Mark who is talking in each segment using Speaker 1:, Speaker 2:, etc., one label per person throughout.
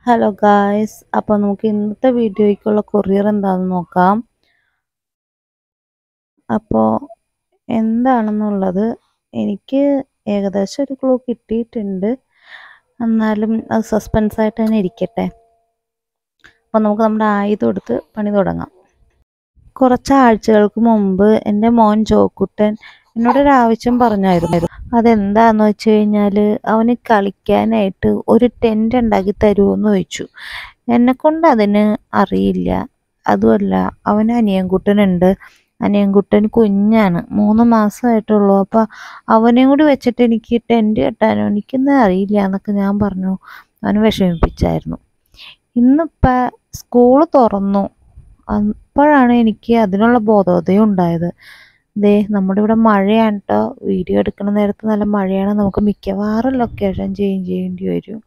Speaker 1: Hello guys, അപ്പോൾ നമുക്ക് ഇന്നത്തെ വീഡിയോയ്ക്കുള്ള കൊറിയർ എന്താണെന്ന് നോക്കാം. അപ്പോൾ എന്താണെന്നുള്ളത് എനിക്ക് ഏകദേശം ഒരു ക്ലൂ കിട്ടിയിട്ടുണ്ട്. എന്നാലും അത് സസ്പെൻസ് ആയിട്ട് തന്നെ ഇരിക്കട്ടെ. അപ്പോൾ നമുക്ക് നമ്മുടെ ആയുധം എടുത്ത് പണി തുടങ്ങാം. കുറച്ച് ആഴ്ചകൾക്ക് മുമ്പ് എൻ്റെ മോൻ ജോക്കുട്ടൻ എന്നോടൊരാവശ്യം പറഞ്ഞായിരുന്നു. അതെന്താന്ന് വെച്ച് കഴിഞ്ഞാൽ അവന് കളിക്കാനായിട്ട് ഒരു ടെൻ്റ് ഉണ്ടാക്കി തരുമോയെന്ന് ചോദിച്ചു. എന്നെക്കൊണ്ട് അതിന് അറിയില്ല. അതുമല്ല, അവന് അനിയൻകുട്ടനുണ്ട്. അനിയൻകുട്ടൻ കുഞ്ഞാണ്, 3 മാസമായിട്ടുള്ളൂ. അപ്പോൾ അവനെയും കൂടി വെച്ചിട്ട് എനിക്ക് ടെൻ്റ് കെട്ടാനോ എനിക്കൊന്നും അറിയില്ല എന്നൊക്കെ ഞാൻ പറഞ്ഞു. അവനെ വിഷമിപ്പിച്ചായിരുന്നു. ഇന്നിപ്പോൾ സ്കൂൾ തുറന്നു. അപ്പോഴാണ് എനിക്ക് അതിനുള്ള ബോധോദയം ഉണ്ടായത്. നമ്മുടെ ഇവിടെ മഴയാണ് കേട്ടോ. വീഡിയോ എടുക്കുന്ന നേരത്ത് നല്ല മഴയാണ്. നമുക്ക് മിക്കവാറും ലൊക്കേഷൻ ചേഞ്ച് ചെയ്യേണ്ടി വരും.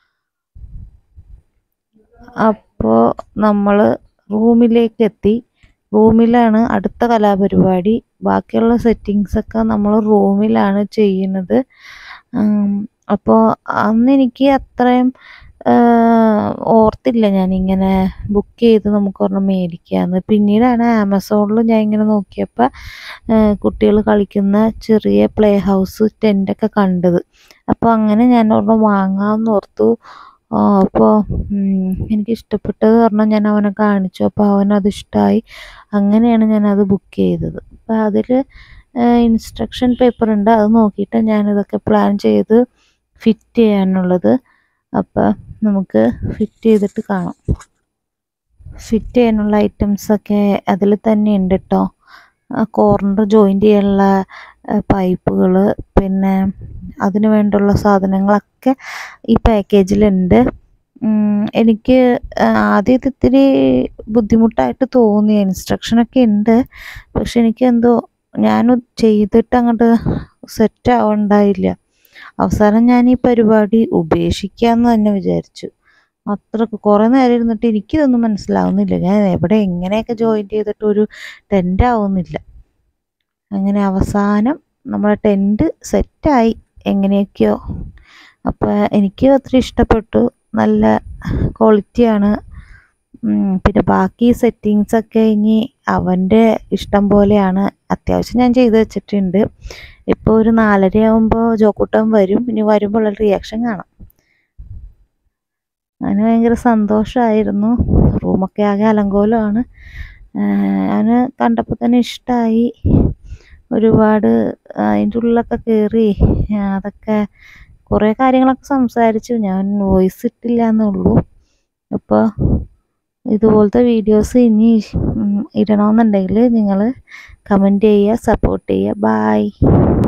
Speaker 1: അപ്പോൾ നമ്മൾ റൂമിലേക്ക് എത്തി. റൂമിലാണ് അടുത്ത കലാപരിപാടി. ബാക്കിയുള്ള സെറ്റിങ്സൊക്കെ നമ്മൾ റൂമിലാണ് ചെയ്യുന്നത്. അപ്പോൾ അന്ന് എനിക്ക് അത്രയും ഓർത്തില്ല ഞാനിങ്ങനെ ബുക്ക് ചെയ്ത് നമുക്ക് ഒരെണ്ണം മേടിക്കാമെന്ന്. പിന്നീടാണ് ആമസോണിൽ ഞാൻ ഇങ്ങനെ നോക്കിയപ്പോൾ കുട്ടികൾ കളിക്കുന്ന ചെറിയ പ്ലേ ഹൗസ് ടെൻ്റൊക്കെ കണ്ടത്. അപ്പോൾ അങ്ങനെ ഞാൻ ഒരെണ്ണം വാങ്ങാമെന്ന് ഓർത്തു. അപ്പോൾ എനിക്കിഷ്ടപ്പെട്ടത് പറഞ്ഞാൽ ഞാൻ അവനെ കാണിച്ചു. അപ്പോൾ അവനത് ഇഷ്ടമായി. അങ്ങനെയാണ് ഞാനത് ബുക്ക് ചെയ്തത്. അപ്പോൾ അതിൽ ഇൻസ്ട്രക്ഷൻ പേപ്പർ ഉണ്ട്. അത് നോക്കിയിട്ട് ഞാനിതൊക്കെ പ്ലാൻ ചെയ്ത് ഫിറ്റ് ചെയ്യാനുള്ളത്. അപ്പോൾ നമുക്ക് ഫിറ്റ് ചെയ്തിട്ട് കാണാം. ഫിറ്റ് ചെയ്യാനുള്ള ഐറ്റംസൊക്കെ അതിൽ തന്നെ ഉണ്ട് കേട്ടോ. കോർണർ ജോയിൻ്റ് ചെയ്യാനുള്ള പൈപ്പുകൾ, പിന്നെ അതിന് വേണ്ടുള്ള സാധനങ്ങളൊക്കെ ഈ പാക്കേജിലുണ്ട്. എനിക്ക് ആദ്യം ഇത്തിരി ബുദ്ധിമുട്ടായിട്ട് തോന്നി. ഇൻസ്ട്രക്ഷനൊക്കെ ഉണ്ട്, പക്ഷെ എനിക്കെന്തോ ഞാൻ ചെയ്തിട്ട് അങ്ങോട്ട് സെറ്റ് ആവണ്ടായില്ല. അവസാനം ഞാൻ ഈ പരിപാടി ഉപേക്ഷിക്കാമെന്ന് തന്നെ വിചാരിച്ചു. അത്രക്ക് കുറേ നേരം ഇരുന്നിട്ട് എനിക്കിതൊന്നും മനസ്സിലാവുന്നില്ല. ഞാൻ എങ്ങനെയൊക്കെ ജോയിൻ ചെയ്തിട്ട് ഒരു ടെൻ്റ് ആവുന്നില്ല. അങ്ങനെ അവസാനം നമ്മുടെ ടെൻ്റ് സെറ്റായി എങ്ങനെയൊക്കെയോ. അപ്പോൾ എനിക്ക് ഒത്തിരി ഇഷ്ടപ്പെട്ടു. നല്ല ക്വാളിറ്റിയാണ്. പിന്നെ ബാക്കി സെറ്റിങ്സൊക്കെ ഇനി അവൻ്റെ ഇഷ്ടം പോലെയാണ്. അത്യാവശ്യം ഞാൻ ചെയ്ത് വെച്ചിട്ടുണ്ട്. ഇപ്പോൾ ഒരു 4:30 ആകുമ്പോൾ ജോക്കുട്ടൻ വരും. ഇനി വരുമ്പോൾ ഉള്ള റിയാക്ഷൻ കാണാം. അവന് ഭയങ്കര സന്തോഷമായിരുന്നു. റൂമൊക്കെ ആകെ അലങ്കോലമാണ്. അവന് കണ്ടപ്പോൾ തന്നെ ഇഷ്ടമായി. ഒരുപാട് അതിൻ്റെ ഉള്ളിലൊക്കെ കയറി അതൊക്കെ കുറേ കാര്യങ്ങളൊക്കെ സംസാരിച്ചു. ഞാൻ വോയിസ് ഇട്ടില്ല എന്നുള്ളൂ. അപ്പോൾ ഇതുപോലത്തെ വീഡിയോസ് ഇനി ഇടണമെന്നുണ്ടെങ്കിൽ നിങ്ങൾ കമൻറ്റ് ചെയ്യുക, സപ്പോർട്ട് ചെയ്യുക. ബായ്.